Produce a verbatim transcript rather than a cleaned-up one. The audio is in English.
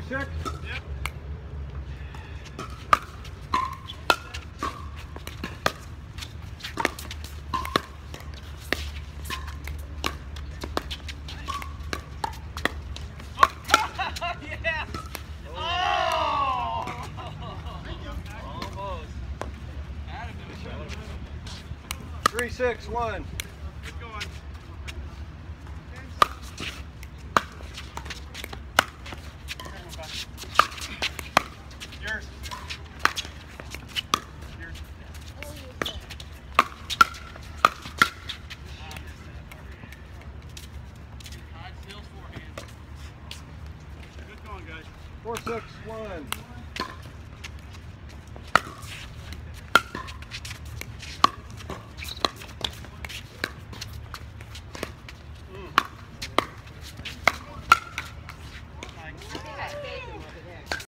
check? Yep. Three, six, one. Keep going. Yours. Yours. Good going, guys. Four, six, one.